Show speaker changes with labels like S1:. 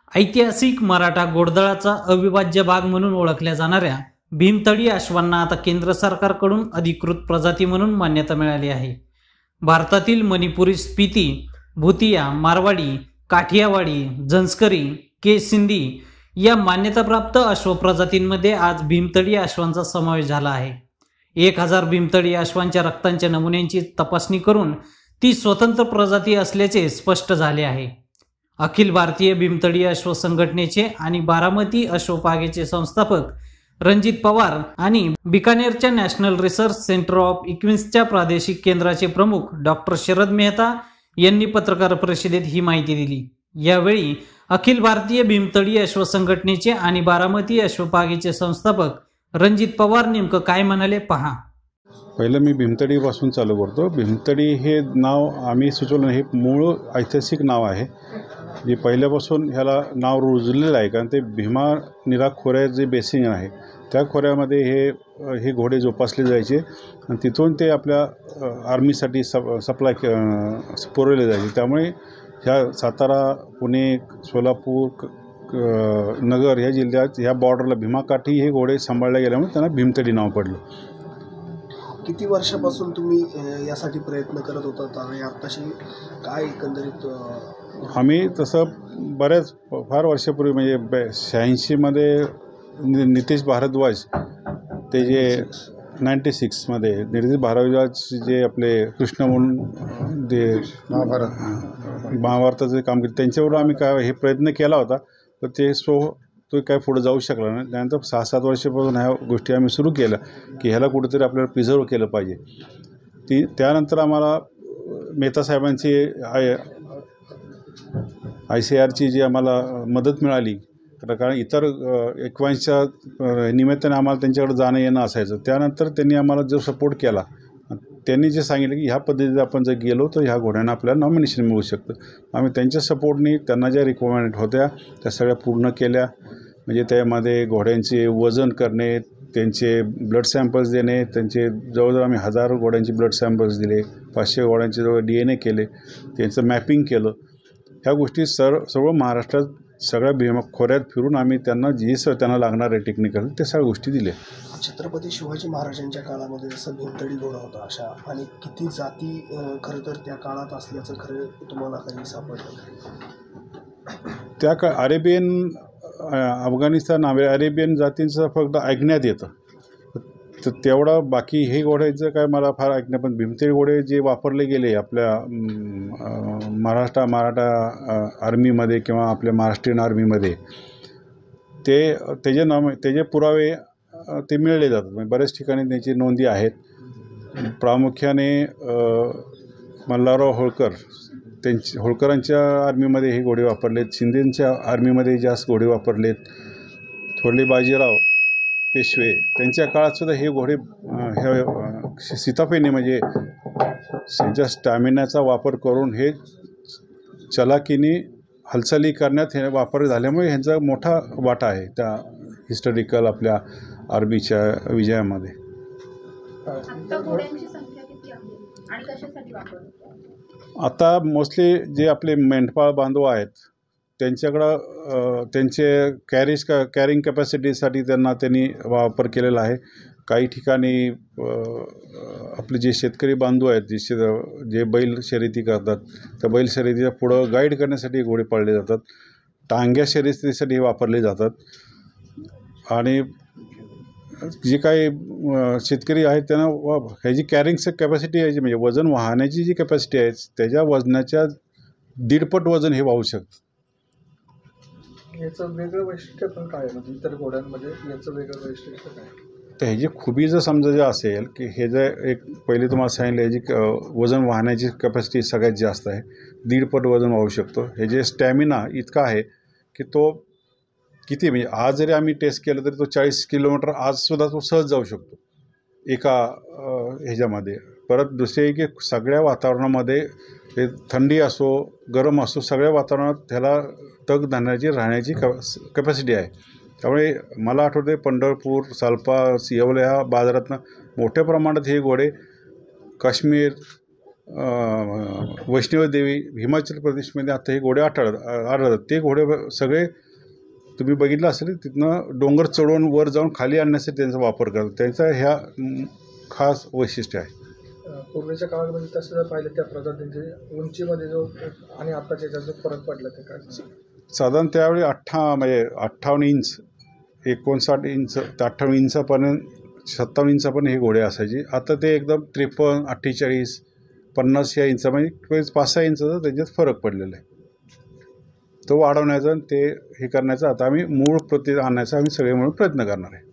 S1: ऐतिहासिक मराठा घोडदळाचा अविभाज्य भाग म्हणून ओळखल्या जाणाऱ्या भीमथडी अश्वांना आता केंद्र सरकारकडून अधिकृत प्रजाती म्हणून मान्यता मिळाली आहे। भारतातील मणिपुरी, स्पिती, भूतिया, मारवाडी, काठियावाडी, झंस्करी, के सिंधी या मान्यताप्राप्त अश्व प्रजातींमध्ये आज भीमथडी अश्वांचा समावेश झाला आहे। 1000 भीमथडी अश्वांच्या रक्तांच्या नमुन्यांची तपासणी करून ती स्वतंत्र प्रजाती असल्याचे स्पष्ट झाले आहे। अखिल भारतीय भीमथडी अश्व संघटनेचे आणि बारामती अश्वपागेचे संस्थापक रणजित पवार आणि बिकानेरच्या नॅशनल रिसर्च सेंटर ऑफ इक्विन्सच्या प्रादेशिक केंद्राचे प्रमुख डॉक्टर शरद मेहता यांनी पत्रकार परिषदेत ही माहिती दिली। यावेळी अखिल भारतीय भीमथडी अश्व संघटनेचे आणि बारामती अश्वपागेचे संस्थापक रणजित पवार नेमकं काय म्हणाले पहा।
S2: पहिलं मी भीमथडीपासून चालू करतो। भीमथडी हे नाव आम्ही सुचवलं, हे मूळ ऐतिहासिक नाव आहे जे पहिल्यापासून ह्याला नाव रुजलेलं आहे, कारण ते भीमा निरा खोऱ्यात जे बेसिंग आहे त्या खोऱ्यामध्ये हे घोडे जोपासले जायचे आणि तिथून ते आपल्या आर्मीसाठी सप्लाय पुरवले जायचे। त्यामुळे ह्या सातारा, पुणे, सोलापूर, नगर ह्या जिल्ह्यात ह्या बॉर्डरला भीमाकाठी हे घोडे सांभाळले गेल्यामुळे त्यांना भीमथडी नाव पडलं।
S3: किती वर्षापासून तुम्ही यासाठी प्रयत्न करत होतात आणि आत्ताशी काय एकंदरीत?
S2: आम्ही तसं फार वर्षापूर्वी म्हणजे 86 मध्ये नितेश भारद्वाज ते जे 96 मध्ये नितेश भारद्वाज जे आपले कृष्ण म्हणून जे महाभारताचे काम केले त्यांच्यावर आम्ही काय हे प्रयत्न केला होता, तर तो काय पुढे जाऊ शकला नाही। त्यानंतर 6-7 वर्षापासून ह्या गोष्टी आम्ही सुरू केल्या की ह्याला कुठेतरी आपल्याला प्रिझर्व केलं पाहिजे। त्यानंतर आम्हाला मेहता साहेबांची ICARची जी आम्हाला मदत मिळाली, कारण इतर इक्वाईन्सच्या निमित्ताने आम्हाला त्यांच्याकडे जाणं येणं असायचं। त्यानंतर त्यांनी आम्हाला जो सपोर्ट केला, त्यांनी जे सांगितलं की ह्या पद्धतीने आपण जर गेलो तर ह्या घोड्यांना आपल्याला नॉमिनेशन मिळू शकतं। आम्ही त्यांच्या सपोर्टनी त्यांना ज्या रिक्वायरमेंट होत्या त्या सगळ्या पूर्ण केल्या। म्हणजे त्यामध्ये घोड्यांचे वजन करणे, त्यांचे ब्लड सॅम्पल्स देणे, त्यांचे जवळजवळ आम्ही 1000 घोड्यांचे ब्लड सॅम्पल्स दिले, 500 घोड्यांचे जवळ DNA केले, त्यांचं मॅपिंग केलं। ह्या गोष्टी सर्व महाराष्ट्रात सगळ्या भीमा खोऱ्यात फिरून आम्ही त्यांना त्यांना लागणारे टेक्निकल ते सगळ्या गोष्टी दिल्या।
S3: छत्रपती शिवाजी महाराजांच्या काळामध्ये जसं भीमथडी घोडा होता, अशा आणि किती जाती खरं तर त्या काळात असल्याचं खरं तुम्हाला काही सापडलं?
S2: त्या अरेबियन, अफगाणिस्तान, अरेबियन जातींचं फक्त ऐकण्यात येतं, तर तेवढा बाकी हे घोड्याचं काय मला फार ऐकण्यात। पण भीमथडी घोडे जे वापरले गेले आपल्या मराठा आर्मीमध्ये किंवा आपल्या महाराष्ट्रीयन आर्मीमध्ये त्याचे पुरावे ते मिळले जातात। म्हणजे बऱ्याच ठिकाणी त्याची नोंदी आहेत। प्रामुख्याने मल्हारराव होळकर, होळकरांच्या आर्मीमध्ये हे घोडे वापरलेत, शिंदेंच्या आर्मीमध्ये जास्त घोडे वापरलेत, थोरले बाजीराव पेशवे त्यांच्या काळातसुद्धा हे घोडे सीताफेने म्हणजे त्यांच्या स्टॅमिनाचा वापर करून हे चलाकीने हालचाली करण्यात हे वापर झाल्यामुळे ह्यांचा मोठा वाटा आहे त्या हिस्टॉरिकल आपल्या आर्मीच्या विजयामध्ये। आता मोस्टली जे आपले मेंढपाळ बांधव आहेत त्यांच्याकडं त्यांचे कॅरिंग कॅपॅसिटीसाठी त्यांनी वापर केलेला आहे। काही ठिकाणी आपले जे शेतकरी बांधव आहेत जे बैल शर्यती करतात, त्या बैल शर्यतीच्या पुढं गाईड करण्यासाठी घोडे पाळले जातात, टांग्या शर्यतीसाठी वापरले जातात। आणि जे काही शेतकरी आहेत त्यांना ह्याची कॅरिंगचं कॅपॅसिटी आहे, म्हणजे वजन वाहण्याची जी कॅपॅसिटी आहे त्याच्या वजनाच्या 1.5 पट वजन हे वाहू शकतं।
S3: याचं वेगळं वैशिष्ट्य पण काय आहे, म्हणजे इतर घोड्यांमध्ये याचं वेगळं वैशिष्ट्य काय?
S2: तर ह्याची खुबी जर समजा जे असेल की हे जर एक पहिले तुम्हाला सांगितलं ह्याची वजन वाहण्याची कॅपॅसिटी सगळ्यात जास्त आहे, 1.5 पट वजन वाहू शकतो। हे जे स्टॅमिना इतका आहे की तो किती म्हणजे आज जरी आम्ही टेस्ट केलं तरी तो 40 किलोमीटर आजसुद्धा तो सहज जाऊ शकतो एका ह्याच्यामध्ये। परत दुसरे की सगळ्या वातावरणामध्ये ते थंडी असो गरम असो सगळ्या वातावरणात त्याला तग धरण्याची राहण्याची कॅपॅसिटी आहे। त्यामुळे मला आठवते पंढरपूर, सालपा, येवला ह्या बाजारातनं मोठ्या प्रमाणात हे घोडे काश्मीर, वैष्णवी देवी हिमाचल प्रदेशमध्ये आता हे घोडे आढळतात. ते घोडे सगळे तुम्ही बघितलं असेल तिथनं डोंगर चढवून वर जाऊन खाली आणण्यासाठी त्यांचा वापर करतात. त्यांचा ह्या खास वैशिष्ट्य आहे.
S3: पूर्वीच्या काळामध्ये तसं जर पाहिलं त्या प्रजातींचे उंचीमध्ये जो आणि आत्ताच्या याच्यात जो फरक पडला ते काय?
S2: साधारण त्यावेळी 58 इंच 59 इंच ते 58 इंचापर्यंत 57 इंचापर्यंत हे घोडे असायचे. आता ते एकदम 53, 48, 50 या इंचामध्ये 5-6 इंचाचा त्याच्यात फरक पडलेला आहे. तो वाढवण्याचा ते हे करण्याचा आता आम्ही मूळ प्रती आणण्याचा आम्ही सगळे म्हणून प्रयत्न करणार आहे.